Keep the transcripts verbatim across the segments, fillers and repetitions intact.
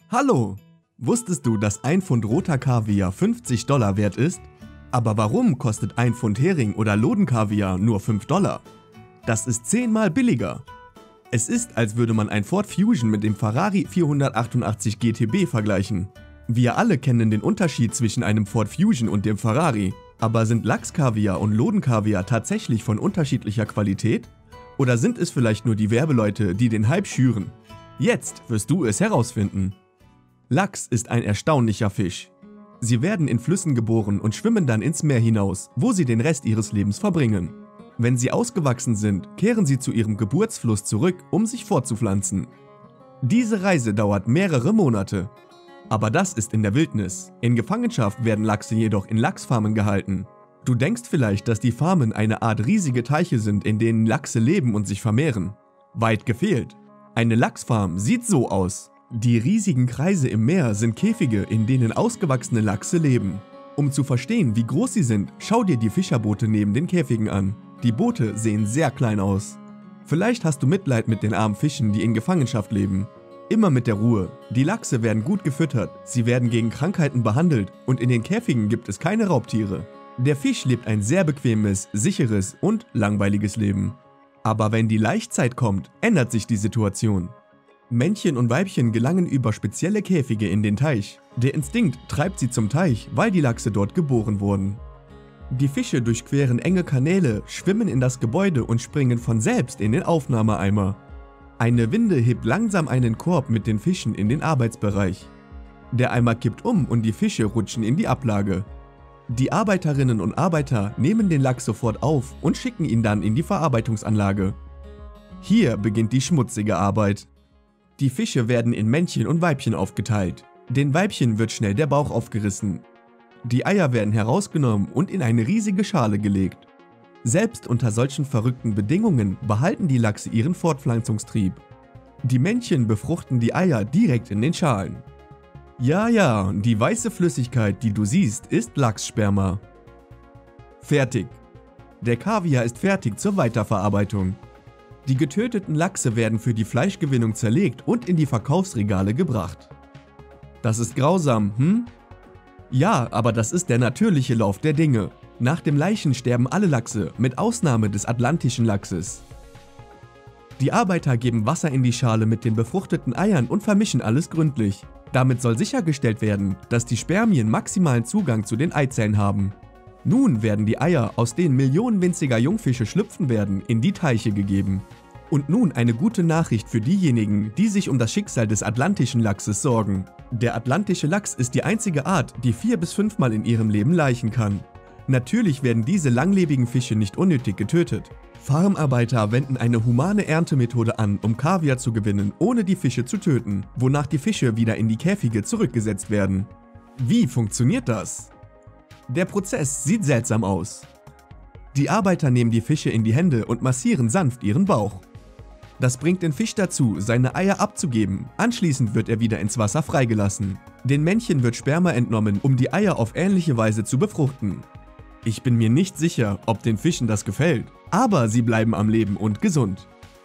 Hallo! Wusstest du, dass ein Pfund roter Kaviar fünfzig Dollar wert ist? Aber warum kostet ein Pfund Hering oder Lodenkaviar nur fünf Dollar? Das ist zehnmal billiger. Es ist, als würde man ein Ford Fusion mit dem Ferrari vierhundertachtundachtzig G T B vergleichen. Wir alle kennen den Unterschied zwischen einem Ford Fusion und dem Ferrari. Aber sind Lachskaviar und Lodenkaviar tatsächlich von unterschiedlicher Qualität? Oder sind es vielleicht nur die Werbeleute, die den Hype schüren? Jetzt wirst du es herausfinden. Lachs ist ein erstaunlicher Fisch. Sie werden in Flüssen geboren und schwimmen dann ins Meer hinaus, wo sie den Rest ihres Lebens verbringen. Wenn sie ausgewachsen sind, kehren sie zu ihrem Geburtsfluss zurück, um sich fortzupflanzen. Diese Reise dauert mehrere Monate. Aber das ist in der Wildnis. In Gefangenschaft werden Lachse jedoch in Lachsfarmen gehalten. Du denkst vielleicht, dass die Farmen eine Art riesige Teiche sind, in denen Lachse leben und sich vermehren. Weit gefehlt. Eine Lachsfarm sieht so aus. Die riesigen Kreise im Meer sind Käfige, in denen ausgewachsene Lachse leben. Um zu verstehen, wie groß sie sind, schau dir die Fischerboote neben den Käfigen an. Die Boote sehen sehr klein aus. Vielleicht hast du Mitleid mit den armen Fischen, die in Gefangenschaft leben. Immer mit der Ruhe. Die Lachse werden gut gefüttert, sie werden gegen Krankheiten behandelt und in den Käfigen gibt es keine Raubtiere. Der Fisch lebt ein sehr bequemes, sicheres und langweiliges Leben. Aber wenn die Laichzeit kommt, ändert sich die Situation. Männchen und Weibchen gelangen über spezielle Käfige in den Teich. Der Instinkt treibt sie zum Teich, weil die Lachse dort geboren wurden. Die Fische durchqueren enge Kanäle, schwimmen in das Gebäude und springen von selbst in den Aufnahmeeimer. Eine Winde hebt langsam einen Korb mit den Fischen in den Arbeitsbereich. Der Eimer kippt um und die Fische rutschen in die Ablage. Die Arbeiterinnen und Arbeiter nehmen den Lachs sofort auf und schicken ihn dann in die Verarbeitungsanlage. Hier beginnt die schmutzige Arbeit. Die Fische werden in Männchen und Weibchen aufgeteilt. Den Weibchen wird schnell der Bauch aufgerissen. Die Eier werden herausgenommen und in eine riesige Schale gelegt. Selbst unter solchen verrückten Bedingungen behalten die Lachse ihren Fortpflanzungstrieb. Die Männchen befruchten die Eier direkt in den Schalen. Ja, ja, die weiße Flüssigkeit, die du siehst, ist Lachssperma. Fertig. Der Kaviar ist fertig zur Weiterverarbeitung. Die getöteten Lachse werden für die Fleischgewinnung zerlegt und in die Verkaufsregale gebracht. Das ist grausam, hm? Ja, aber das ist der natürliche Lauf der Dinge. Nach dem Laichen sterben alle Lachse, mit Ausnahme des atlantischen Lachses. Die Arbeiter geben Wasser in die Schale mit den befruchteten Eiern und vermischen alles gründlich. Damit soll sichergestellt werden, dass die Spermien maximalen Zugang zu den Eizellen haben. Nun werden die Eier, aus denen Millionen winziger Jungfische schlüpfen werden, in die Teiche gegeben. Und nun eine gute Nachricht für diejenigen, die sich um das Schicksal des atlantischen Lachses sorgen. Der atlantische Lachs ist die einzige Art, die vier bis fünfmal in ihrem Leben laichen kann. Natürlich werden diese langlebigen Fische nicht unnötig getötet. Farmarbeiter wenden eine humane Erntemethode an, um Kaviar zu gewinnen, ohne die Fische zu töten, wonach die Fische wieder in die Käfige zurückgesetzt werden. Wie funktioniert das? Der Prozess sieht seltsam aus. Die Arbeiter nehmen die Fische in die Hände und massieren sanft ihren Bauch. Das bringt den Fisch dazu, seine Eier abzugeben, anschließend wird er wieder ins Wasser freigelassen. Den Männchen wird Sperma entnommen, um die Eier auf ähnliche Weise zu befruchten. Ich bin mir nicht sicher, ob den Fischen das gefällt, aber sie bleiben am Leben und gesund.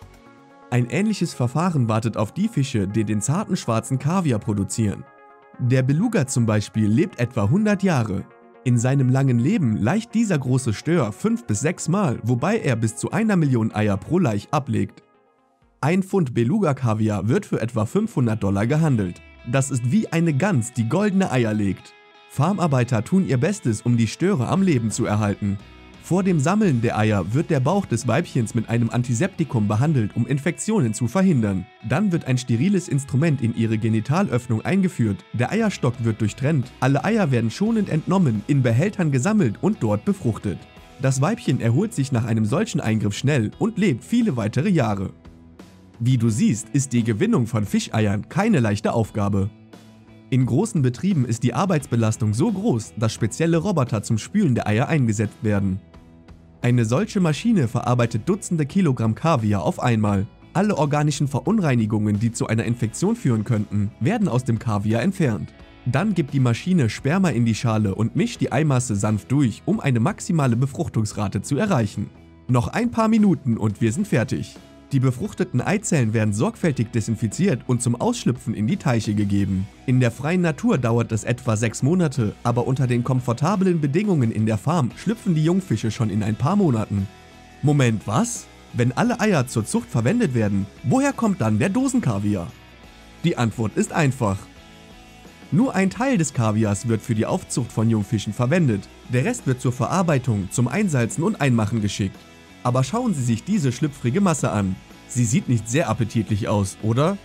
Ein ähnliches Verfahren wartet auf die Fische, die den zarten schwarzen Kaviar produzieren. Der Beluga zum Beispiel lebt etwa hundert Jahre. In seinem langen Leben laicht dieser große Stör fünf bis sechs Mal, wobei er bis zu einer Million Eier pro Laich ablegt. Ein Pfund Beluga-Kaviar wird für etwa fünfhundert Dollar gehandelt. Das ist wie eine Gans, die goldene Eier legt. Farmarbeiter tun ihr Bestes, um die Störe am Leben zu erhalten. Vor dem Sammeln der Eier wird der Bauch des Weibchens mit einem Antiseptikum behandelt, um Infektionen zu verhindern. Dann wird ein steriles Instrument in ihre Genitalöffnung eingeführt, der Eierstock wird durchtrennt, alle Eier werden schonend entnommen, in Behältern gesammelt und dort befruchtet. Das Weibchen erholt sich nach einem solchen Eingriff schnell und lebt viele weitere Jahre. Wie du siehst, ist die Gewinnung von Fischeiern keine leichte Aufgabe. In großen Betrieben ist die Arbeitsbelastung so groß, dass spezielle Roboter zum Spülen der Eier eingesetzt werden. Eine solche Maschine verarbeitet Dutzende Kilogramm Kaviar auf einmal. Alle organischen Verunreinigungen, die zu einer Infektion führen könnten, werden aus dem Kaviar entfernt. Dann gibt die Maschine Sperma in die Schale und mischt die Eimasse sanft durch, um eine maximale Befruchtungsrate zu erreichen. Noch ein paar Minuten und wir sind fertig. Die befruchteten Eizellen werden sorgfältig desinfiziert und zum Ausschlüpfen in die Teiche gegeben. In der freien Natur dauert es etwa sechs Monate, aber unter den komfortablen Bedingungen in der Farm schlüpfen die Jungfische schon in ein paar Monaten. Moment, was? Wenn alle Eier zur Zucht verwendet werden, woher kommt dann der Dosenkaviar? Die Antwort ist einfach. Nur ein Teil des Kaviars wird für die Aufzucht von Jungfischen verwendet, der Rest wird zur Verarbeitung, zum Einsalzen und Einmachen geschickt. Aber schauen Sie sich diese schlüpfrige Masse an. Sie sieht nicht sehr appetitlich aus, oder?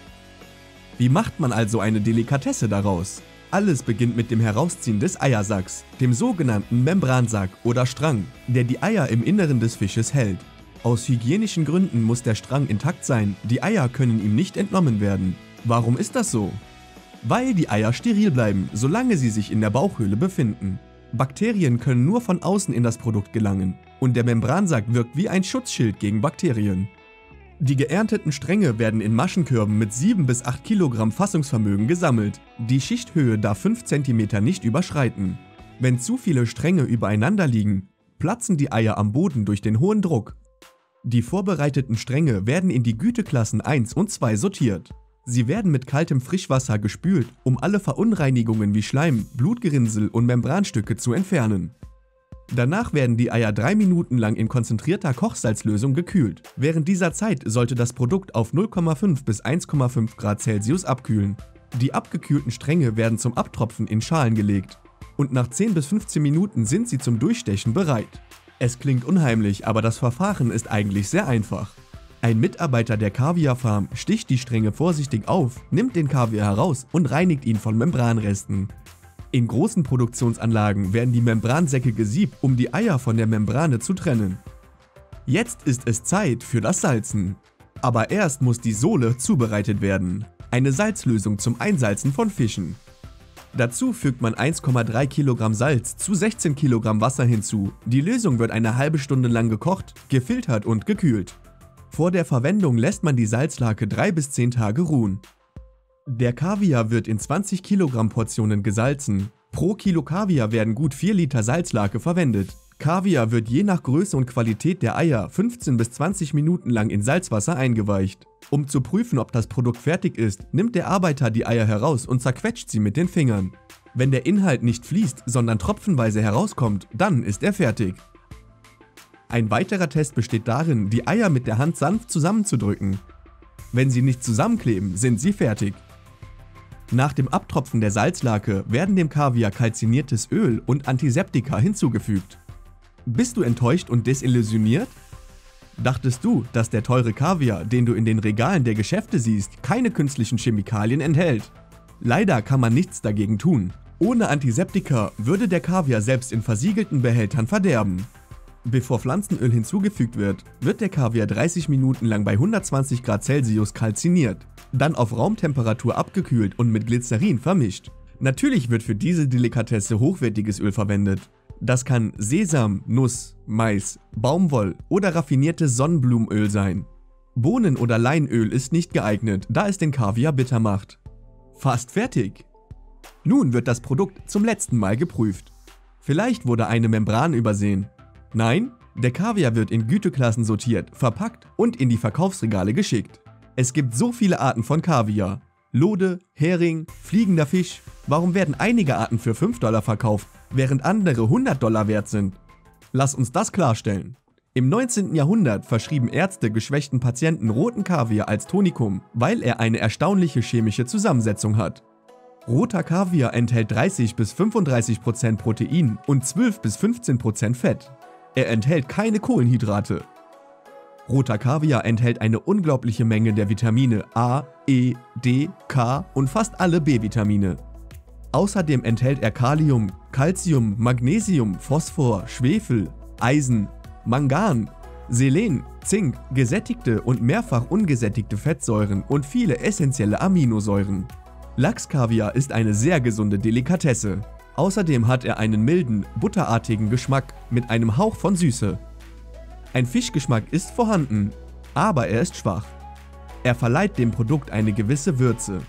Wie macht man also eine Delikatesse daraus? Alles beginnt mit dem Herausziehen des Eiersacks, dem sogenannten Membransack oder Strang, der die Eier im Inneren des Fisches hält. Aus hygienischen Gründen muss der Strang intakt sein, die Eier können ihm nicht entnommen werden. Warum ist das so? Weil die Eier steril bleiben, solange sie sich in der Bauchhöhle befinden. Bakterien können nur von außen in das Produkt gelangen und der Membransack wirkt wie ein Schutzschild gegen Bakterien. Die geernteten Stränge werden in Maschenkörben mit sieben bis acht Kilogramm Fassungsvermögen gesammelt. Die Schichthöhe darf fünf Zentimeter nicht überschreiten. Wenn zu viele Stränge übereinander liegen, platzen die Eier am Boden durch den hohen Druck. Die vorbereiteten Stränge werden in die Güteklassen eins und zwei sortiert. Sie werden mit kaltem Frischwasser gespült, um alle Verunreinigungen wie Schleim, Blutgerinnsel und Membranstücke zu entfernen. Danach werden die Eier drei Minuten lang in konzentrierter Kochsalzlösung gekühlt. Während dieser Zeit sollte das Produkt auf null Komma fünf bis eins Komma fünf Grad Celsius abkühlen. Die abgekühlten Stränge werden zum Abtropfen in Schalen gelegt. Und nach zehn bis fünfzehn Minuten sind sie zum Durchstechen bereit. Es klingt unheimlich, aber das Verfahren ist eigentlich sehr einfach. Ein Mitarbeiter der Kaviarfarm sticht die Stränge vorsichtig auf, nimmt den Kaviar heraus und reinigt ihn von Membranresten. In großen Produktionsanlagen werden die Membransäcke gesiebt, um die Eier von der Membrane zu trennen. Jetzt ist es Zeit für das Salzen. Aber erst muss die Sohle zubereitet werden. Eine Salzlösung zum Einsalzen von Fischen. Dazu fügt man eins Komma drei Kilogramm Salz zu sechzehn Kilogramm Wasser hinzu. Die Lösung wird eine halbe Stunde lang gekocht, gefiltert und gekühlt. Vor der Verwendung lässt man die Salzlake drei bis zehn Tage ruhen. Der Kaviar wird in zwanzig Kilogramm Portionen gesalzen. Pro Kilo Kaviar werden gut vier Liter Salzlake verwendet. Kaviar wird je nach Größe und Qualität der Eier fünfzehn bis zwanzig Minuten lang in Salzwasser eingeweicht. Um zu prüfen, ob das Produkt fertig ist, nimmt der Arbeiter die Eier heraus und zerquetscht sie mit den Fingern. Wenn der Inhalt nicht fließt, sondern tropfenweise herauskommt, dann ist er fertig. Ein weiterer Test besteht darin, die Eier mit der Hand sanft zusammenzudrücken. Wenn sie nicht zusammenkleben, sind sie fertig. Nach dem Abtropfen der Salzlake werden dem Kaviar kalziniertes Öl und Antiseptika hinzugefügt. Bist du enttäuscht und desillusioniert? Dachtest du, dass der teure Kaviar, den du in den Regalen der Geschäfte siehst, keine künstlichen Chemikalien enthält? Leider kann man nichts dagegen tun. Ohne Antiseptika würde der Kaviar selbst in versiegelten Behältern verderben. Bevor Pflanzenöl hinzugefügt wird, wird der Kaviar dreißig Minuten lang bei hundertzwanzig Grad Celsius kalziniert, dann auf Raumtemperatur abgekühlt und mit Glycerin vermischt. Natürlich wird für diese Delikatesse hochwertiges Öl verwendet. Das kann Sesam, Nuss, Mais, Baumwoll oder raffiniertes Sonnenblumenöl sein. Bohnen- oder Leinöl ist nicht geeignet, da es den Kaviar bitter macht. Fast fertig! Nun wird das Produkt zum letzten Mal geprüft. Vielleicht wurde eine Membran übersehen. Nein, der Kaviar wird in Güteklassen sortiert, verpackt und in die Verkaufsregale geschickt. Es gibt so viele Arten von Kaviar. Lode, Hering, fliegender Fisch. Warum werden einige Arten für fünf Dollar verkauft, während andere hundert Dollar wert sind? Lass uns das klarstellen. Im neunzehnten Jahrhundert verschrieben Ärzte geschwächten Patienten roten Kaviar als Tonikum, weil er eine erstaunliche chemische Zusammensetzung hat. Roter Kaviar enthält dreißig bis fünfunddreißig Prozent Protein und zwölf bis fünfzehn Prozent Fett. Er enthält keine Kohlenhydrate. Roter Kaviar enthält eine unglaubliche Menge der Vitamine A, E, D, K und fast alle B-Vitamine. Außerdem enthält er Kalium, Calcium, Magnesium, Phosphor, Schwefel, Eisen, Mangan, Selen, Zink, gesättigte und mehrfach ungesättigte Fettsäuren und viele essentielle Aminosäuren. Lachskaviar ist eine sehr gesunde Delikatesse. Außerdem hat er einen milden, butterartigen Geschmack mit einem Hauch von Süße. Ein Fischgeschmack ist vorhanden, aber er ist schwach. Er verleiht dem Produkt eine gewisse Würze.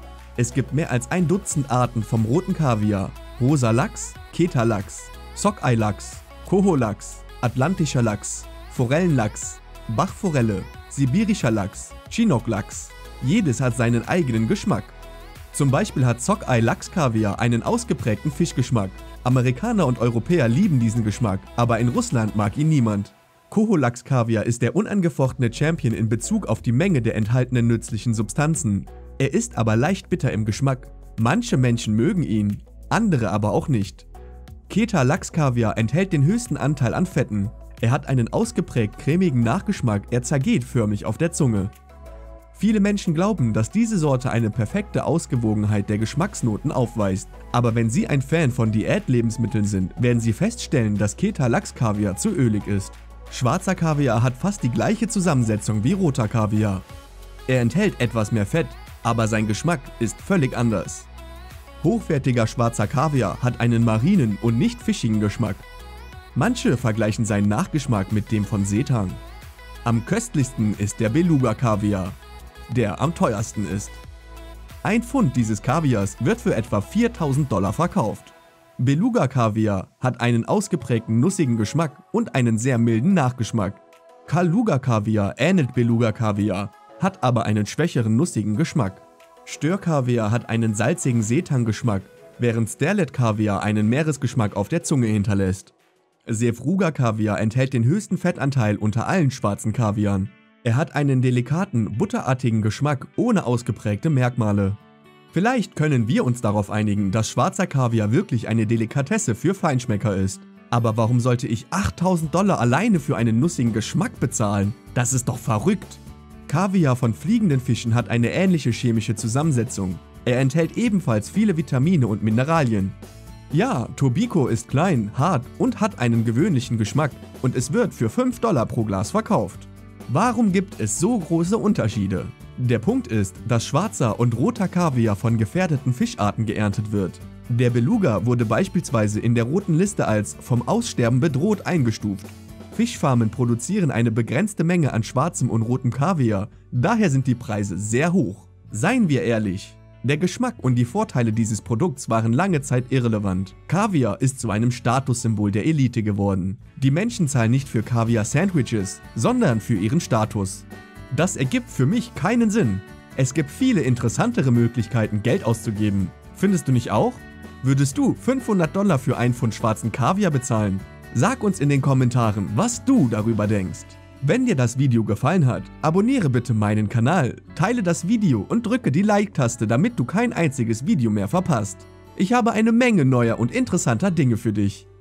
Es gibt mehr als ein Dutzend Arten vom roten Kaviar: rosa Lachs, Keta-Lachs, Sockeye-Lachs, Koho-Lachs, atlantischer Lachs, Forellenlachs, Bachforelle, sibirischer Lachs, Chinook-Lachs. Jedes hat seinen eigenen Geschmack. Zum Beispiel hat Sockeye Lachskaviar einen ausgeprägten Fischgeschmack. Amerikaner und Europäer lieben diesen Geschmack, aber in Russland mag ihn niemand. Koho-Lachskaviar ist der unangefochtene Champion in Bezug auf die Menge der enthaltenen nützlichen Substanzen. Er ist aber leicht bitter im Geschmack. Manche Menschen mögen ihn, andere aber auch nicht. Keta Lachskaviar enthält den höchsten Anteil an Fetten. Er hat einen ausgeprägt cremigen Nachgeschmack, er zergeht förmlich auf der Zunge. Viele Menschen glauben, dass diese Sorte eine perfekte Ausgewogenheit der Geschmacksnoten aufweist. Aber wenn Sie ein Fan von Diätlebensmitteln sind, werden Sie feststellen, dass Keta Lachskaviar zu ölig ist. Schwarzer Kaviar hat fast die gleiche Zusammensetzung wie roter Kaviar. Er enthält etwas mehr Fett, aber sein Geschmack ist völlig anders. Hochwertiger schwarzer Kaviar hat einen marinen und nicht fischigen Geschmack. Manche vergleichen seinen Nachgeschmack mit dem von Seetang. Am köstlichsten ist der Beluga-Kaviar, der am teuersten ist. Ein Pfund dieses Kaviars wird für etwa viertausend Dollar verkauft. Beluga-Kaviar hat einen ausgeprägten nussigen Geschmack und einen sehr milden Nachgeschmack. Kaluga-Kaviar ähnelt Beluga-Kaviar, hat aber einen schwächeren nussigen Geschmack. Stör-Kaviar hat einen salzigen Seetang-Geschmack, während Sterlet-Kaviar einen Meeresgeschmack auf der Zunge hinterlässt. Sevruga-Kaviar enthält den höchsten Fettanteil unter allen schwarzen Kaviaren. Er hat einen delikaten, butterartigen Geschmack ohne ausgeprägte Merkmale. Vielleicht können wir uns darauf einigen, dass schwarzer Kaviar wirklich eine Delikatesse für Feinschmecker ist. Aber warum sollte ich achttausend Dollar alleine für einen nussigen Geschmack bezahlen? Das ist doch verrückt! Kaviar von fliegenden Fischen hat eine ähnliche chemische Zusammensetzung. Er enthält ebenfalls viele Vitamine und Mineralien. Ja, Tobiko ist klein, hart und hat einen gewöhnlichen Geschmack und es wird für fünf Dollar pro Glas verkauft. Warum gibt es so große Unterschiede? Der Punkt ist, dass schwarzer und roter Kaviar von gefährdeten Fischarten geerntet wird. Der Beluga wurde beispielsweise in der roten Liste als vom Aussterben bedroht eingestuft. Fischfarmen produzieren eine begrenzte Menge an schwarzem und rotem Kaviar, daher sind die Preise sehr hoch. Seien wir ehrlich, der Geschmack und die Vorteile dieses Produkts waren lange Zeit irrelevant. Kaviar ist zu einem Statussymbol der Elite geworden. Die Menschen zahlen nicht für Kaviar-Sandwiches, sondern für ihren Status. Das ergibt für mich keinen Sinn. Es gibt viele interessantere Möglichkeiten, Geld auszugeben. Findest du nicht auch? Würdest du fünfhundert Dollar für einen Pfund schwarzen Kaviar bezahlen? Sag uns in den Kommentaren, was du darüber denkst. Wenn dir das Video gefallen hat, abonniere bitte meinen Kanal, teile das Video und drücke die Like-Taste, damit du kein einziges Video mehr verpasst. Ich habe eine Menge neuer und interessanter Dinge für dich.